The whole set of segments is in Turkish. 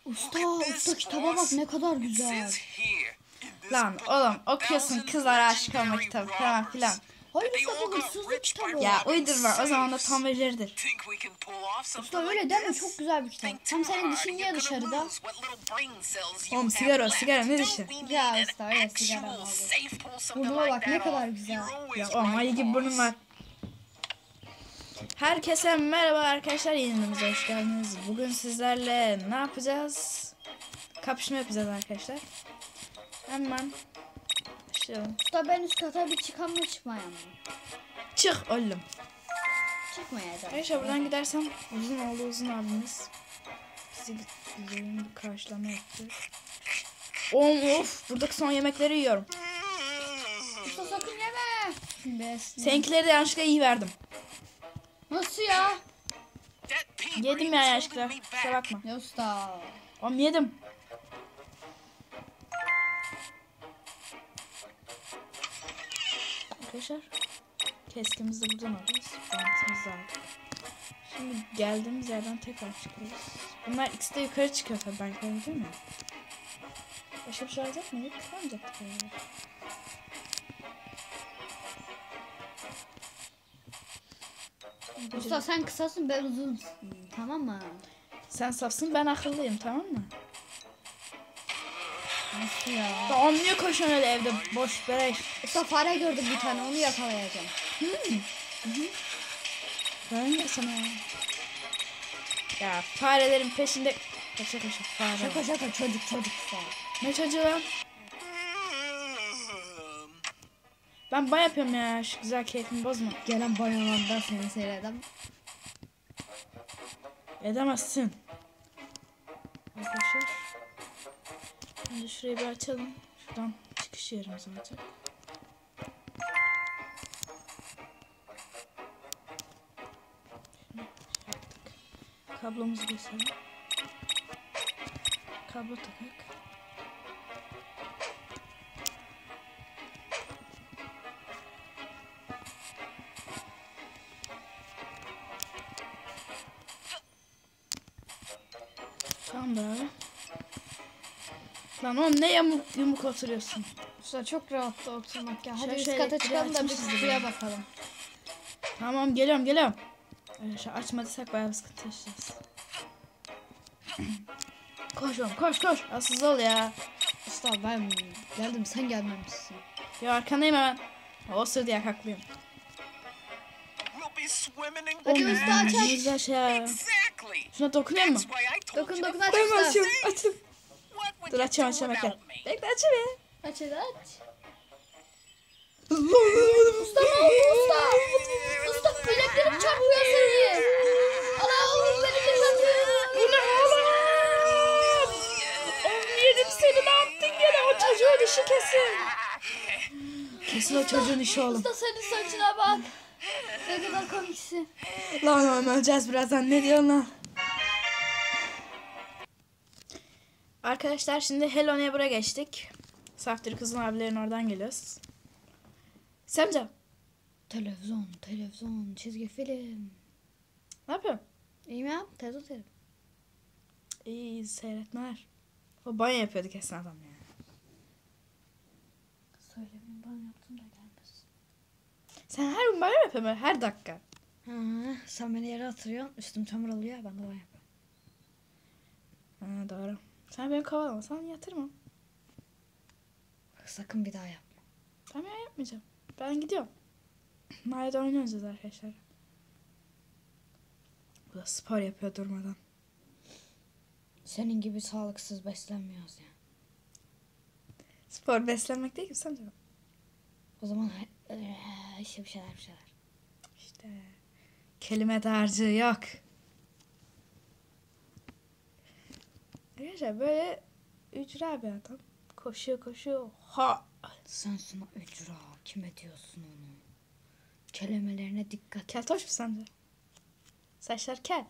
Usta kitaba bak ne kadar güzel. Lan oğlum okuyorsun kızlara aşık olma kitabı falan filan. Hayır usta bu hırsızlık kitabı. Ya uydurma, o zaman da tam verirdir. Usta öyle deme, çok güzel bir kitap. Hem senin dişin niye dışarıda? Oğlum sigara ne dişi? Ya usta öyle sigara aldı. Burnuma bak ne kadar güzel. Ya oğlum ayı gibi burnum var. Herkese merhaba arkadaşlar, yayınımıza hoş geldiniz. Bugün sizlerle ne yapacağız? Kapışma yapacağız arkadaşlar. Hemen başlayalım. Usta ben üst kata bir çıkan mı çıkmayan mı? Çık oğlum. Çıkmayacağım. Arkadaşlar buradan gidersem uzun abimiz bizi güzel bir karşılama yaptı. Of, buradaki son yemekleri yiyorum. Usta sakın yeme. Besle. Seninkileri de yanlışlıkla iyi verdim. Nasıl ya? Yedim ya yanlışlıkla. Kusura bakma. Ya usta. Oğlum yedim. Arkadaşlar keskimizi de buradan alıyoruz. Bantımızı aldık. Şimdi geldiğimiz yerden tekrar çıkıyoruz. Bunlar ikisi de yukarı çıkıyor tabii, ben yukarı değil mi? Başka bir şey alacak mıydık? Almayacaktık herhalde. Usta sen kısasın, ben uzunsun. Tamam mı? Sen safsın, ben akıllıyım, tamam mı? Nasıl ya? Tamam, niye koşuyorsun öyle evde boş beleş? Usta fare gördüm bir tane, onu yakalayacağım. Ben de sana. Ya farelerin peşinde koşa fare. Şaka çocuk usta. Ne çocuğu lan? Ben ban yapıyorum ya, şu güzel keyfimi bozma. Gelen bayanlarda seni seyredem. Edemezsin. Arkadaşlar. Önce şurayı bir açalım. Şuradan çıkış yerimiz olacak. Şunu yaptık. Kablomuzu keselim. Kablo takak. Tamam abi. Lan oğlum ne yumuk oturuyorsun? Usta çok rahat da oturmak ya. Hadi üst Şöyle kata çıkalım da bir açmışız suya bakalım. Tamam, geliyorum. Arkadaşlar açmadıysak bayağı bir sıkıntı yaşayacağız. Koş oğlum koş. Asıl ol ya. Usta ben geldim, sen gelmemişsin. Ya arkandayım hemen. O sırada yak haklıyım. Hadi usta aç. Ne güzel şey ya. Şuna dokunuyor mu? Dokun aç Ben usta. açıyorum. Açtım. Dur açıyorum bekle. Bekle açayım. Aç hadi aç. Usta Usta ne oldu usta? Usta bileklerim çarpıyor seni. Ana oğlum beni kırlatıyor. Bu ne oğlum? Oğlum yedim seni, ne yaptın gene? O çocuğun işi kesin. Kesin o çocuğun işi oğlum. Usta senin saçına bak. Ne kadar komiksin. Lan oğlum öleceğiz birazdan, ne diyorsun lan? Arkadaşlar şimdi Hello Neighbor'a geçtik. Saftiri kızın abilerin oradan geliyoruz. Semca Televizyon, çizgi film. ne yapıyorsun? İyi mi ya? Tez otelim. İyi seyretmeler. O banyo yapıyordu kesin adam ya. Söylemeyin bana, yaptım da gelmesin. Sen her gün banyo mu yapıyorsun böyle, her dakika? Sen beni yere atırıyorsun, üstüm çamur oluyor, ben de banyo yapıyorum. Ha, doğru. Sen beni kovalamasan yatırmam. Bak sakın bir daha yapma. Tamam ya, yapmayacağım. Ben gidiyorum. Mahallede oynayacağız arkadaşlar. Bu da spor yapıyor durmadan. Senin gibi sağlıksız beslenmiyoruz ya. Spor beslenmek değil ki Semca. O zaman işte bir şeyler. İşte kelime dağarcığı yok. Arkadaşlar böyle ücra bir adam. Koşuyor. Ha! Sen sana ücra, kime diyorsun onu? Kelimelerine dikkat. Keltoş mu sence? Saçlar kel.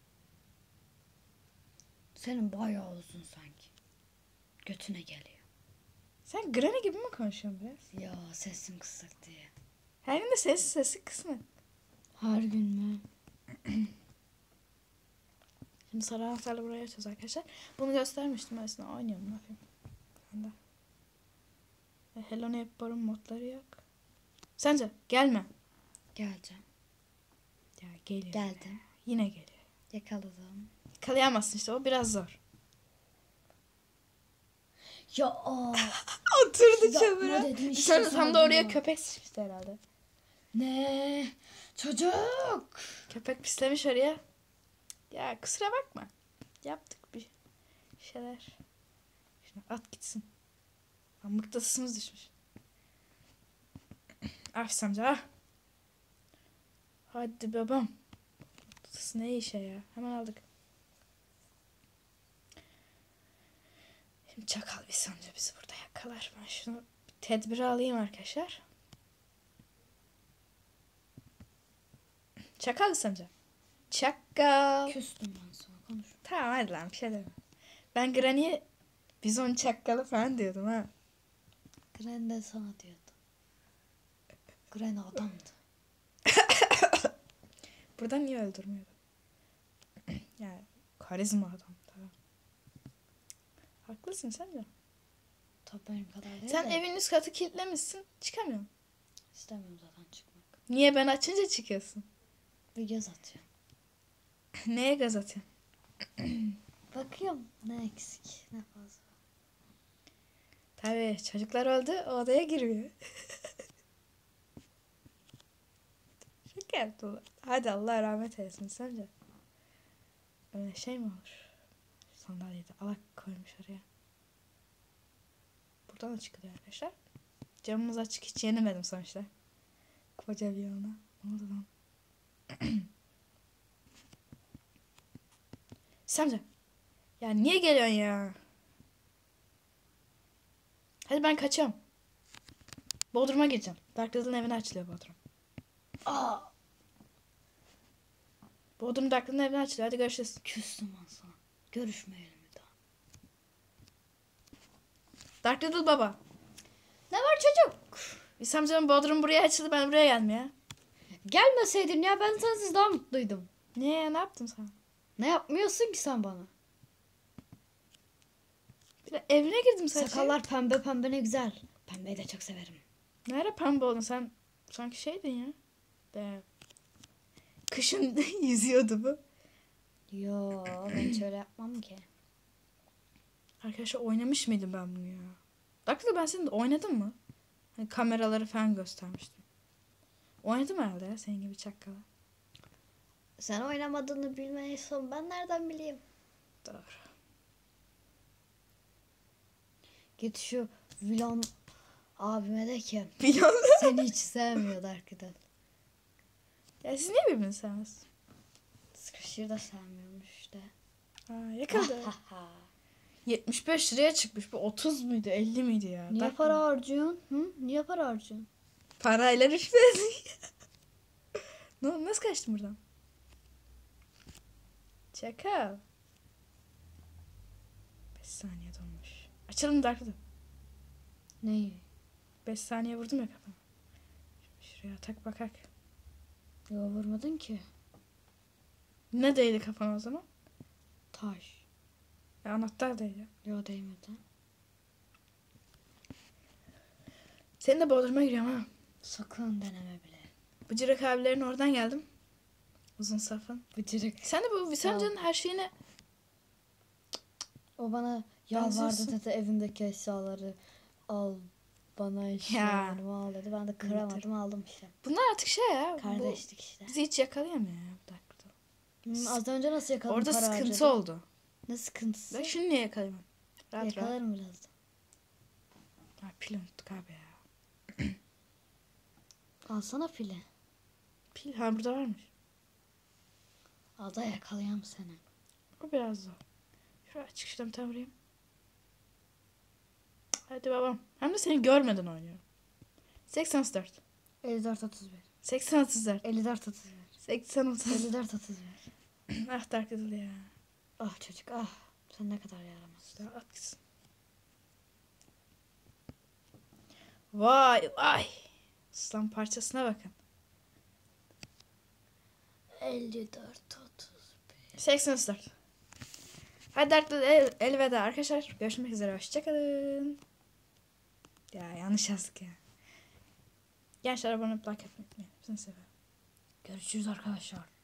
Senin bayağı uzun sanki. Götüne geliyor. Sen Granny gibi mi konuşuyorsun biraz? Ya sesim kısık diye. Her gün de sesi kısmı. Her gün mü? Şimdi sarı anahtarla buraya açacağız arkadaşlar. Bunu göstermiştim ben size. Oynayalım ne yapayım. Ben de. Hello Neighbor'ın modları yok. Sence gelme. Geleceğim. Ya geliyor. Geldim. Yine geliyor. Yakaladım. Yakalayamazsın işte, o biraz zor. Ya aa. Oturdu Yapma çamura. dedim işte Sen sana tam da oraya bunu. köpek sıçmıştı herhalde. Ne? Çocuk. Köpek pislemiş oraya. Ya kusura bakma. Yaptık bir şeyler. Şunu at gitsin. Mıknatısımız düşmüş. Afis amca ah. Hadi babam. Mıknatıs ne işe ya. Hemen aldık. Şimdi çakal bir amca bizi burada yakalar. Ben şunu tedbiri alayım arkadaşlar. Çakal amca. Çakal. Küstüm ben sana konuş. Tamam hadi lan bir şey deme. Ben Granny'e bizon çakalı falan diyordum ha. Gren de sana diyordu. Gren adamdı. Burada niye öldürmüyordu? Yani karizma adam tamam. Haklısın sen de. Tabii benim kadar değil Sen de. evin üst katı kilitlemişsin. Çıkamıyorum. İstemiyorum zaten çıkmak. Niye ben açınca çıkıyorsun? Bir göz atıyorum. Neye gaz atıyorsun? Bakıyorum ne eksik ne fazla. Tabii çocuklar öldü, o odaya giriyor. Şaka yaptılar. Hadi Allah rahmet eylesin sence. Öyle şey mi olur? Sandalyede alak koymuş oraya. Buradan da çıkıyor arkadaşlar. Camımız açık, hiç yenemedim sonuçta. Koca bir yana. Ne oldu lan? Samca. Ya niye geliyorsun ya? Hadi ben kaçıyorum. Bodrum'a gireceğim. Dark Riddle'ın evine açılıyor Bodrum. Aa. Bodrum Dark Riddle'ın evine açılıyor. Hadi görüşürüz. Küstüm ben sana. Görüşmeyelim bir daha. Dark Riddle baba. Ne var çocuk? İslamcığım Bodrum buraya açıldı. Ben buraya geldim ya. Gelmeseydin ya ben sensiz daha mutluydum. Niye ya? Ne yaptım sana? Ne yapmıyorsun ki sen bana? Bir de evine girdim sadece. Sakallar pembe pembe ne güzel. Pembeyi de çok severim. Nerede pembe oldun sen? Sanki şeydin ya. De. Kışın yüzüyordu bu. Yo ben hiç öyle yapmam ki. Arkadaşlar oynamış mıydım ben bunu ya? Dakika ben senin de oynadım mı? Hani kameraları falan göstermiştim. Oynadım herhalde ya senin gibi çakkala. Sen oynamadığını bilmeyiyorsun. Ben nereden bileyim? Doğru. Git şu vilon abime de ki Biliyor musun? seni hiç sevmiyor Dark'dan. Ya siz niye birbirini sevmezsiniz? Sıkışır da sevmiyormuş işte. Ha, yakaladı. 75 liraya çıkmış. Bu 30 muydu 50 miydi ya? Niye Dark para harcıyorsun? Hı? Niye para harcıyorsun? Parayla rüşvet. Nasıl kaçtın buradan? Çakal. 5 saniye dolmuş. Açalım Dark Riddle. Neyi? 5 saniye vurdum ya kafana. Şuraya tak bakak. Yo vurmadın ki. Ne değdi kafana o zaman? Taş. Anahtar değdi. Yo değmedi. Senin de Bodrum'a giriyorum ha. Sakın deneme bile. Bıcırık abilerin oradan geldim. Uzun safın. Bıcırık. Sen de bu Visamca'nın her şeyine... O bana yalvardı Benziyorsun. dedi evimdeki eşyaları al bana eşyalarımı al dedi. Ben de kıramadım aldım işte. Bunlar artık şey ya. Kardeşlik işte. Bizi hiç yakalayamıyor ya. Bu Dark Riddle. Az önce nasıl yakaladım Orada para sıkıntı harcadım? oldu. Ne sıkıntısı? Ben şunu niye yakalayamam? Rahat rahat. Yakalarım birazdan. Ha, pil unuttuk abi ya. Alsana file. Pil ha burada varmış. Al da yakalayayım seni. O biraz zor. Şuraya açık şuradan tam vurayım. Hadi babam. Hem de seni görmeden oynuyorum. 84. 54 31. 80 34. 54 31. 80 30. 54 31. Ah Dark Riddle ya. Ah çocuk ah. Sen ne kadar yaramazsın. Daha at gitsin. Vay vay. Islan parçasına bakın. 54 31. 84. Hadi artık elveda arkadaşlar. Görüşmek üzere. Hoşçakalın. Ya yanlış yazdık ya. Gençler abone olup like atmayı unutmayın. Hepsini seviyorum. Görüşürüz arkadaşlar.